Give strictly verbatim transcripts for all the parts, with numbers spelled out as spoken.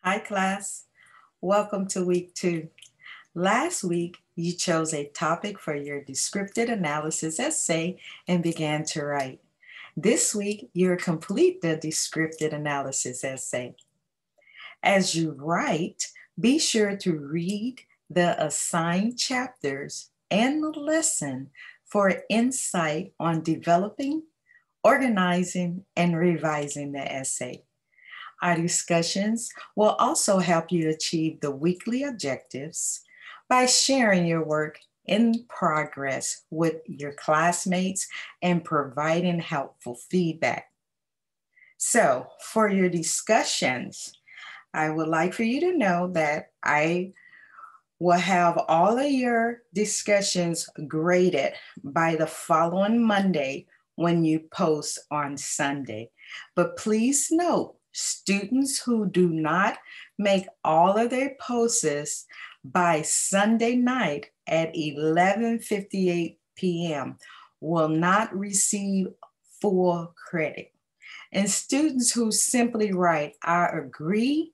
Hi, class. Welcome to week two. Last week, you chose a topic for your descriptive analysis essay and began to write. This week, you'll complete the descriptive analysis essay. As you write, be sure to read the assigned chapters and listen for insight on developing, organizing, and revising the essay. Our discussions will also help you achieve the weekly objectives by sharing your work in progress with your classmates and providing helpful feedback. So, for your discussions, I would like for you to know that I will have all of your discussions graded by the following Monday when you post on Sunday. But please note, students who do not make all of their posts by Sunday night at eleven fifty-eight p.m. will not receive full credit. And students who simply write, I agree,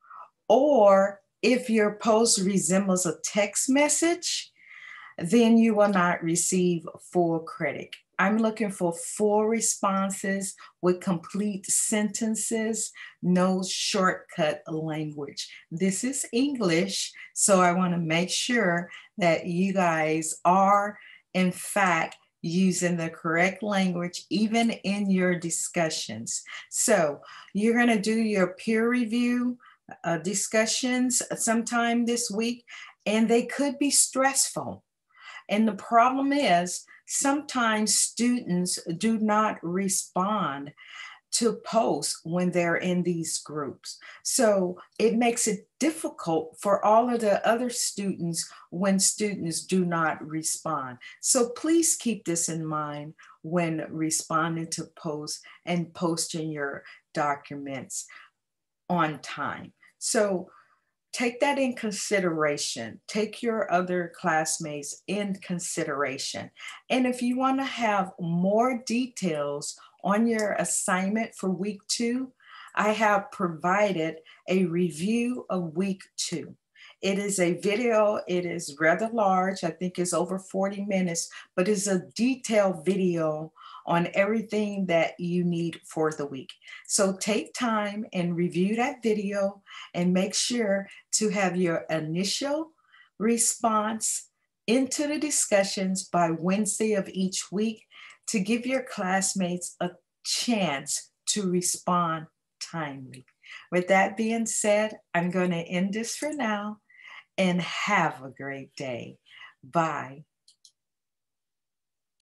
or if your post resembles a text message, then you will not receive full credit. I'm looking for full responses with complete sentences, no shortcut language. This is English, so I want to make sure that you guys are, in fact, using the correct language, even in your discussions. So you're going to do your peer review uh, discussions sometime this week, and they could be stressful. And the problem is sometimes students do not respond to posts when they're in these groups. So it makes it difficult for all of the other students when students do not respond. So please keep this in mind when responding to posts and posting your documents on time. So take that in consideration. Take your other classmates in consideration. And if you want to have more details on your assignment for week two, I have provided a review of week two. It is a video, it is rather large, I think it's over forty minutes, but it's a detailed video on everything that you need for the week. So take time and review that video and make sure to have your initial response into the discussions by Wednesday of each week to give your classmates a chance to respond timely. With that being said, I'm going to end this for now and have a great day. Bye.